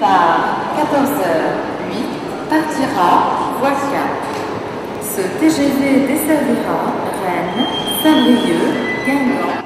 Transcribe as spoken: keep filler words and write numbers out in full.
part quatorze heures huit, partira voie quatre. Ce T G V desservira Rennes Saint-Brieuc Guingamp.